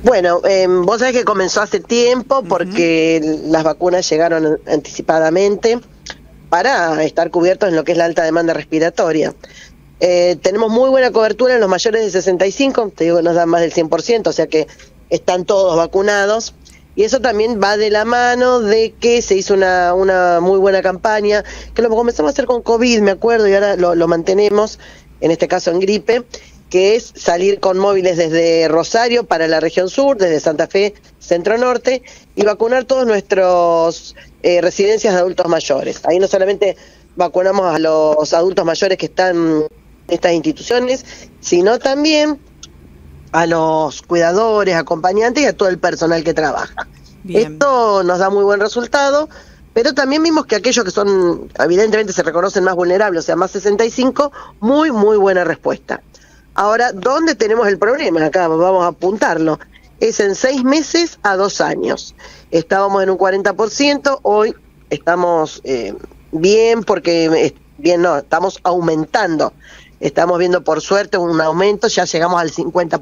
Bueno, vos sabés que comenzó hace tiempo porque las vacunas llegaron anticipadamente para estar cubiertos en lo que es la alta demanda respiratoria. Tenemos muy buena cobertura en los mayores de 65, te digo que nos dan más del 100%, o sea que están todos vacunados. Y eso también va de la mano de que se hizo una muy buena campaña, que lo comenzamos a hacer con COVID, me acuerdo, y ahora lo mantenemos, en este caso en gripe, que es salir con móviles desde Rosario para la región sur, desde Santa Fe, centro norte, y vacunar todos nuestros residencias de adultos mayores. Ahí no solamente vacunamos a los adultos mayores que están en estas instituciones, sino también a los cuidadores, acompañantes y a todo el personal que trabaja. Bien. Esto nos da muy buen resultado, pero también vimos que aquellos que son, evidentemente se reconocen más vulnerables, o sea, más 65, muy buena respuesta. Ahora, ¿dónde tenemos el problema? Acá vamos a apuntarlo. Es en 6 meses a 2 años. Estábamos en un 40%, hoy estamos bien porque, estamos aumentando. Estamos viendo por suerte un aumento, ya llegamos al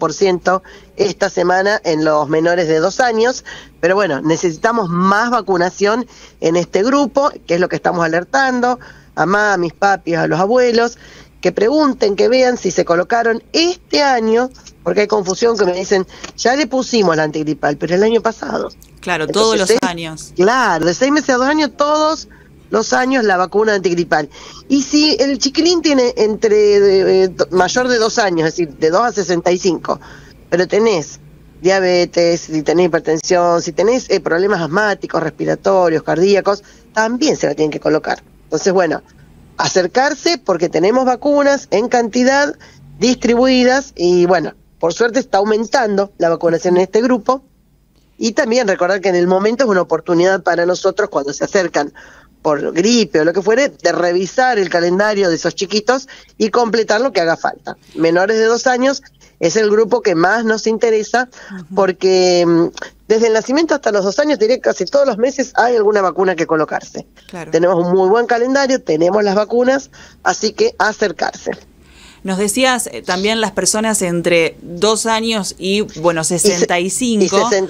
50% esta semana en los menores de 2 años, pero bueno, necesitamos más vacunación en este grupo, que es lo que estamos alertando a mamis, papis, a los abuelos, que pregunten, que vean si se colocaron este año, porque hay confusión que me dicen, ya le pusimos la antigripal, pero el año pasado. Claro, entonces, todos los años. Claro, de 6 meses a 2 años, todos los años la vacuna antigripal. Y si el chiquilín tiene entre mayor de 2 años, es decir, de 2 a 65, pero tenés diabetes, si tenés hipertensión, si tenés problemas asmáticos, respiratorios, cardíacos, también se la tienen que colocar. Entonces, bueno, acercarse porque tenemos vacunas en cantidad distribuidas y bueno, por suerte está aumentando la vacunación en este grupo y también recordar que en el momento es una oportunidad para nosotros cuando se acercan por gripe o lo que fuere, de revisar el calendario de esos chiquitos y completar lo que haga falta. Menores de 2 años es el grupo que más nos interesa porque desde el nacimiento hasta los 2 años, diría que casi todos los meses hay alguna vacuna que colocarse. Claro. Tenemos un muy buen calendario, tenemos las vacunas, así que acercarse. Nos decías también las personas entre 2 años y, bueno, 65. Y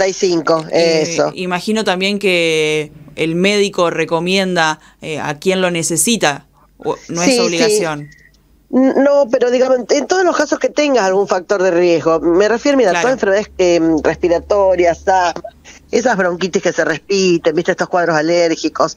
65, eso. Imagino también que el médico recomienda a quien lo necesita, no es obligación. Sí. No, pero digamos, en todos los casos que tengas algún factor de riesgo, me refiero, mira, todas enfermedades respiratorias, esas bronquitis que se repiten, viste, estos cuadros alérgicos,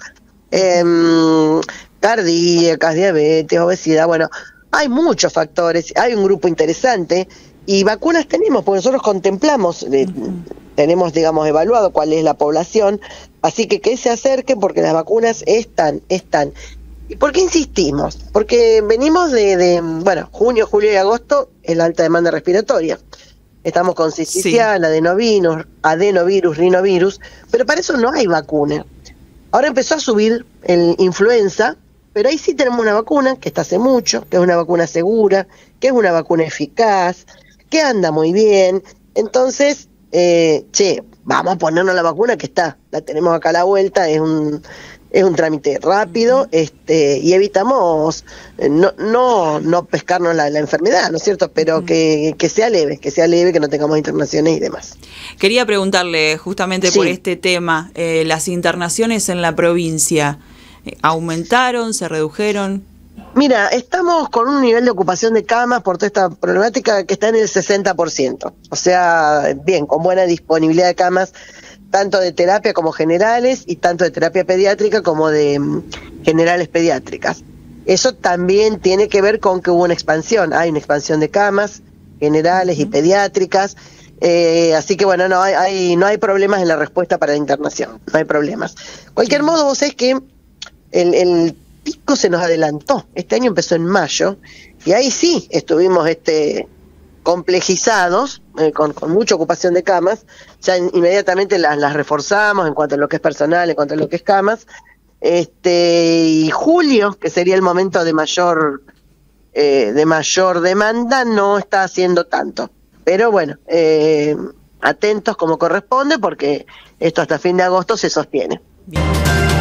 cardíacas, diabetes, obesidad, bueno, hay muchos factores, hay un grupo interesante y vacunas tenemos, porque nosotros contemplamos, tenemos, digamos, evaluado cuál es la población, así que se acerquen porque las vacunas están. ¿Y por qué insistimos? Porque venimos bueno, junio, julio y agosto es la alta demanda respiratoria. Estamos con sincicial, adenovirus, rinovirus, pero para eso no hay vacuna. Ahora empezó a subir el influenza, pero ahí sí tenemos una vacuna que está hace mucho, que es una vacuna segura, que es una vacuna eficaz, que anda muy bien. Entonces, vamos a ponernos la vacuna que está, la tenemos acá a la vuelta, es un trámite rápido, y evitamos no pescarnos la enfermedad, ¿no es cierto? Pero que sea leve, que no tengamos internaciones y demás. Quería preguntarle justamente por este tema, las internaciones en la provincia, ¿aumentaron, se redujeron? Mira, estamos con un nivel de ocupación de camas por toda esta problemática que está en el 60%. O sea, bien, con buena disponibilidad de camas, tanto de terapia como generales y tanto de terapia pediátrica como de generales pediátricas. Eso también tiene que ver con que hubo una expansión. Hay una expansión de camas generales y pediátricas. Así que bueno, no hay problemas en la respuesta para la internación. No hay problemas. De cualquier modo, vos sabés que el pico se nos adelantó. Este año empezó en mayo y ahí sí estuvimos complejizados, con mucha ocupación de camas. Ya inmediatamente las reforzamos en cuanto a lo que es personal, en cuanto a lo que es camas. Y julio, que sería el momento de mayor demanda, no está haciendo tanto. Pero bueno, atentos como corresponde, porque esto hasta fin de agosto se sostiene. Bien.